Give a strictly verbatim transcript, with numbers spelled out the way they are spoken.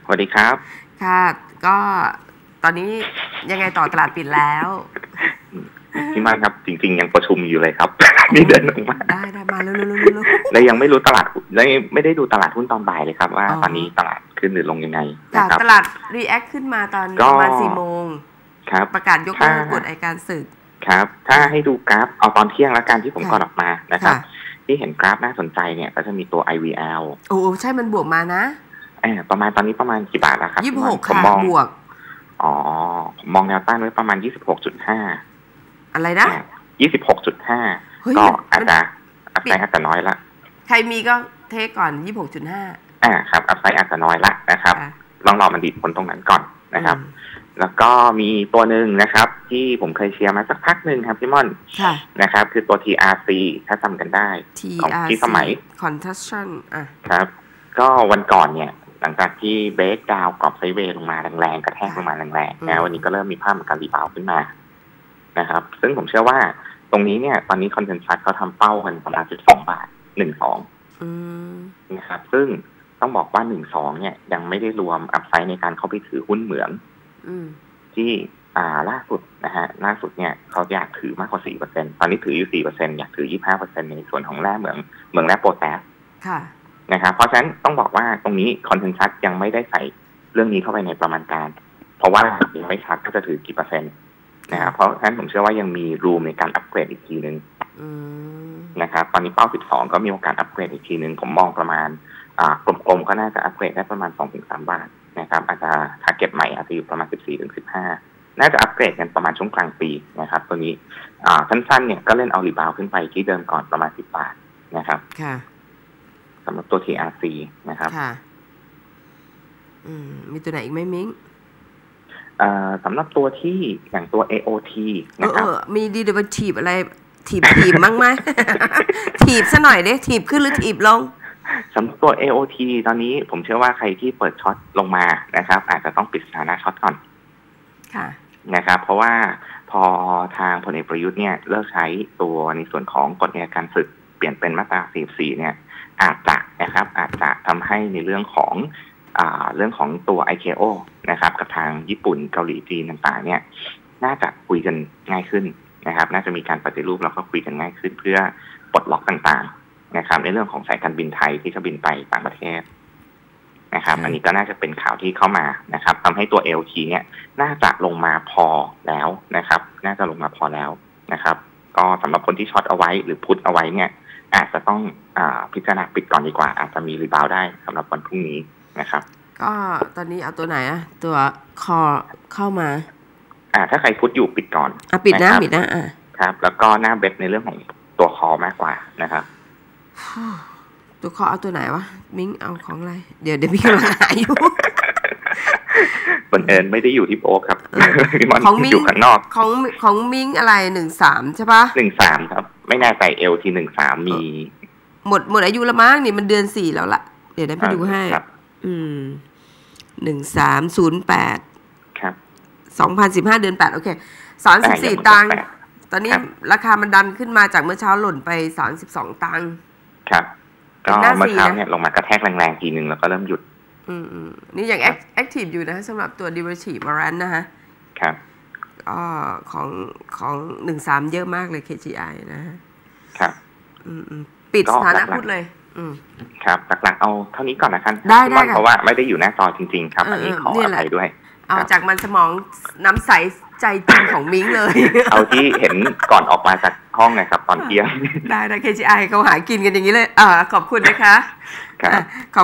สวัสดีครับค่ะก็ตอนนี้ยังไงต่อตลาดปิดแล้วพี่มันครับจริงๆยังประชุมอยู่เลยครับนี่เดินออกมาได้ได้มาเร็วๆๆๆและยังไม่รู้ตลาดและไม่ได้ดูตลาดหุ้นตอนบ่ายเลยครับว่าตอนนี้ตลาดขึ้นหรือลงยังไงนะครับตลาดรีแอคขึ้นมาตอนประมาณสี่โมงครับประกาศยกเลิกกฎอัยการศึกครับถ้าให้ดูกราฟเอาตอนเที่ยงแล้วกันที่ผมก่อนออกมานะครับที่เห็นกราฟน่าสนใจเนี่ยก็จะมีตัว ไอ วี แอลโอ้ใช่มันบวกมานะเออประมาณตอนนี้ประมาณกี่บาทแล้วครับยี่สิบหกค่ะบวกอ๋อผมมองแนวต้านไว้ประมาณ ยี่สิบหกจุดห้าอะไรนะยี่สิบหกจุดห้า ก็อาจจะอัพไซด์อาจจะน้อยละใครมีก็เทก่อน ยี่สิบหกจุดห้าอ่าครับอัพไซด์อาจจะน้อยละนะครับลองรอมันดีดผลตรงนั้นก่อนนะครับแล้วก็มีตัวหนึ่งนะครับที่ผมเคยเชียร์มาสักพักหนึ่งครับพี่ม่อนนะครับคือตัว ที อาร์ ซี ถ้าจำกันได้ของที่สมัย Concussion อ่ะครับก็วันก่อนเนี่ยหลังจากที่เบรกดาวน์กรอบไซด์เวย์ลงมาแรงๆกระแทกลงมาแรงๆนะวันนี้ก็เริ่มมีภาพของการรีบาวด์ขึ้นมานะครับซึ่งผมเชื่อว่าตรงนี้เนี่ยตอนนี้คอนเซนแซสเขาทำเป้ากันประมาณ สิบสอง บาทหนึ่งสองนะครับซึ่งต้องบอกว่าหนึ่งสองเนี่ยยังไม่ได้รวมอัพไซด์ในการเข้าไปถือหุ้นเหมืองที่อ่าล่าสุดนะฮะล่าสุดเนี่ยเขาอยากถือมากกว่า สี่เปอร์เซ็นต์ ตอนนี้ถืออยู่ สี่เปอร์เซ็นต์ อยากถือ ยี่สิบห้าเปอร์เซ็นต์ ในส่วนของแร่เหมืองเหมืองแร่โพแทสนะครับเพราะฉะนั้นต้องบอกว่าตรงนี้คอนเซนแซสยังไม่ได้ใส่เรื่องนี้เข้าไปในประมาณการเพราะว่ายังไม่ชัดก็จะถือกี่เปอร์เซ็นต์นะครับเพราะฉะนั้นผมเชื่อว่ายังมีรูมในการอัปเกรดอีกทีนึงนะครับตอนนี้เป้าสิบสองก็มีโอกาสอัปเกรดอีกทีนึงผมมองประมาณอ่ากลมๆก็น่าจะอัปเกรดได้ประมาณ สองถึงสาม บาทนะครับอาจจะถ้าเก็บใหม่อาจจะอยู่ประมาณ สิบสี่ถึงสิบห้า น่าจะอัปเกรดกันประมาณช่วงกลางปีนะครับตัวนี้อ่าสั้นๆเนี่ยก็เล่นเอารีบาวขึ้นไปที่เดิมก่อนประมาณสิบบาทนะครับค่ะสำหรับตัว ที อาร์ ซี นะครับค่ะอืมมีตัวไหนอีกไหมมิ้งสำหรับตัวที่อย่างตัว เอ โอ ที นะครับมีดีเดเวอร์ทีฟอะไรถีบถีบมั้งไหมถีบซะหน่อยดิถีบขึ้นหรือถีบลงสำหรับตัว เอ โอ ที ตอนนี้ผมเชื่อว่าใครที่เปิดช็อตลงมานะครับอาจจะต้องปิดสถานะช็อตก่อนค่ะนะครับเพราะว่าพอทางพลเอกประยุทธ์เนี่ยเลิกใช้ตัวในส่วนของกฎอัยการศึกเปลี่ยนเป็นมาตราสี่สิบสี่เนี่ยอาจจะนะครับอาจจะทำให้ในเรื่องของอ่าเรื่องของตัว ไอ เค โอ นะครับกับทางญี่ปุ่นเกาหลีจีนต่างๆเนี่ยน่าจะคุยกันง่ายขึ้นนะครับน่าจะมีการปฏิรูปแล้วก็คุยกันง่ายขึ้นเพื่อปลดล็อกต่างๆนะครับในเรื่องของสายการบินไทยที่จะบินไปต่างประเทศนะครับอันนี้ก็น่าจะเป็นข่าวที่เข้ามานะครับทำให้ตัว แอล ที เนี่ยน่าจะลงมาพอแล้วนะครับน่าจะลงมาพอแล้วนะครับก็สำหรับคนที่ช็อตเอาไว้หรือพุทเอาไว้เนี่ยอาจจะต้องอ่าพิจารณาปิดก่อนดีกว่าอาจจะมีรีบาวได้สำหรับวันพรุ่งนี้นะครับก็ตอนนี้เอาตัวไหนอะตัวคอเข้ามาอ่าถ้าใครพุทอยู่ปิดก่อนอ่ะปิดนะปิดนะอ่ะครับแล้วก็หน้าเบ็ดในเรื่องของตัวคอมากกว่านะครับตัวคอเอาตัวไหนวะมิ้งเอาของอะไรเดี๋ยวเดี๋ยวพี่กำลังหาอยู่บังเอิญไม่ได้อยู่ที่โป๊กครับของมิ้งอยู่ข้างนอกของของมิ้งอะไรหนึ่งสามใช่ปะหนึ่งสามครับไม่แน่ใจเอลทีหนึ่งสามมีหมดหมดอายุละมั้งนี่มันเดือนสี่แล้วล่ะเดี๋ยวได้ไปดูให้อืมหนึ่งสามศูนย์แปดครับสองพันสิบห้าเดือนแปดโอเคสามสิบสี่ตังค์ตอนนี้ราคามันดันขึ้นมาจากเมื่อเช้าหล่นไปสามสิบสองตังค์ครับก็เมื่อเช้าเนี่ยลงมากระแทกแรงๆทีนึงแล้วก็เริ่มหยุดอืมอืมนี่ยังแอคทีฟอยู่นะสำหรับตัว derivative warrant นะฮะครับก็ของของหนึ่งสามเยอะมากเลย เค จี ไอ นะฮะครับอืมอืมปิดสถานะพูดเลยอืมครับหลักๆเอาเท่านี้ก่อนนะครับได้ได้เพราะว่าไม่ได้อยู่หน้าจอจริงๆครับอันนี้ขออภัยด้วยเอาจากมันสมองน้ำใสใจจริงของมิ้งเลยเอาที่เห็นก่อนออกมาจากห้องนะครับตอนเที่ยงได้ได้ เค จี ไอ เขาหากินกันอย่างนี้เลยอ่าขอบคุณนะคะครับ